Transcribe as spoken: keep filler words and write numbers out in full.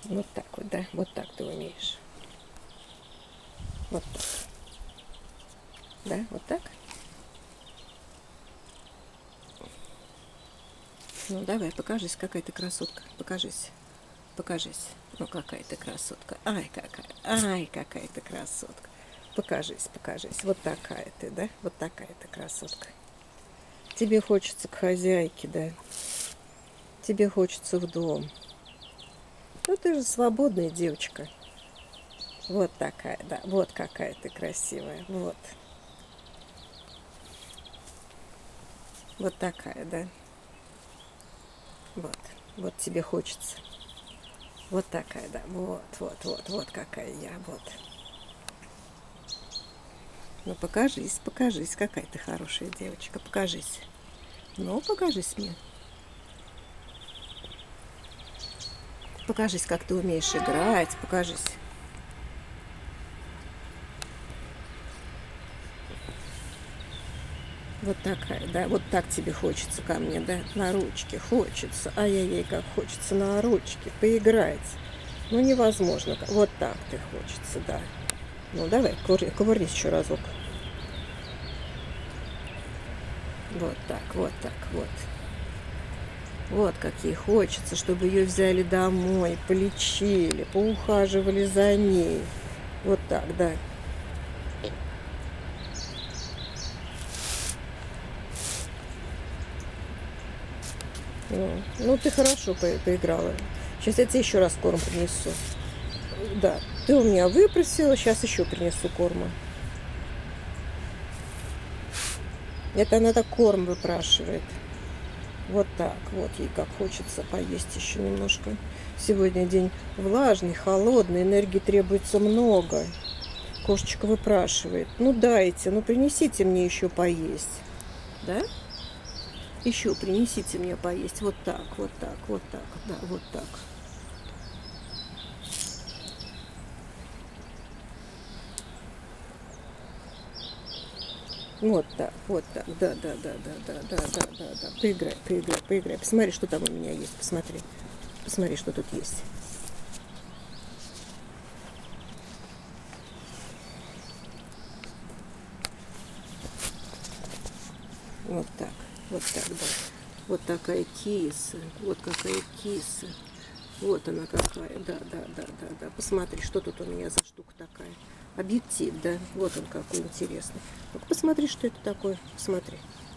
Вот так вот, да? Вот так ты умеешь. Вот так. Да, вот так? Ну, давай, покажись, какая ты красотка. Покажись. Покажись. Ну, какая ты красотка. Ай, какая. Ай, какая ты красотка. Покажись, покажись. Вот такая ты, да? Вот такая ты красотка. Тебе хочется к хозяйке, да? Тебе хочется в дом. Ну, ты же свободная девочка. Вот такая, да. Вот какая ты красивая. Вот. Вот такая, да. Вот. Вот тебе хочется. Вот такая, да. Вот, вот, вот, вот какая я. Вот. Ну, покажись, покажись, какая ты хорошая девочка. Покажись. Ну, покажись мне. Покажись, как ты умеешь играть. Покажись. Вот такая, да, вот так тебе хочется ко мне, да, на ручке хочется, ай-яй-яй, как хочется на ручке поиграть. Ну, невозможно, вот так ты хочется, да. Ну, давай, кувырнись еще разок. Вот так, вот так, вот. Вот как ей хочется, чтобы ее взяли домой, полечили, поухаживали за ней. Вот так, да. Ну, ну ты хорошо по поиграла. Сейчас я тебе еще раз корм принесу. Да, ты у меня выпросила, сейчас еще принесу корма. Это она так корм выпрашивает. Вот так, вот ей как хочется поесть еще немножко. Сегодня день влажный, холодный, энергии требуется много. Кошечка выпрашивает. Ну дайте, ну принесите мне еще поесть. Да? Еще принесите мне поесть. Вот так, вот так, вот так, да, вот так. Вот так, вот так, да, да, да, да, да, да, да, да, да. Поиграй, поиграй, поиграй. Посмотри, что там у меня есть. Посмотри. Посмотри, что тут есть. Вот так, вот так, да. Вот такая киса, вот какая киса. Вот она какая, да, да, да, да, да. Посмотри, что тут у меня за штука такая. Объектив, да, вот он какой интересный. Ну-ка посмотри, что это такое, посмотри.